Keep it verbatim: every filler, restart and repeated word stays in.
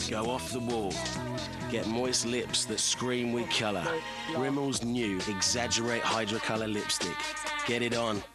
Go off the wall. Get moist lips that scream with colour. Rimmel's new Exaggerate Hydrocolor Lipstick. Get it on.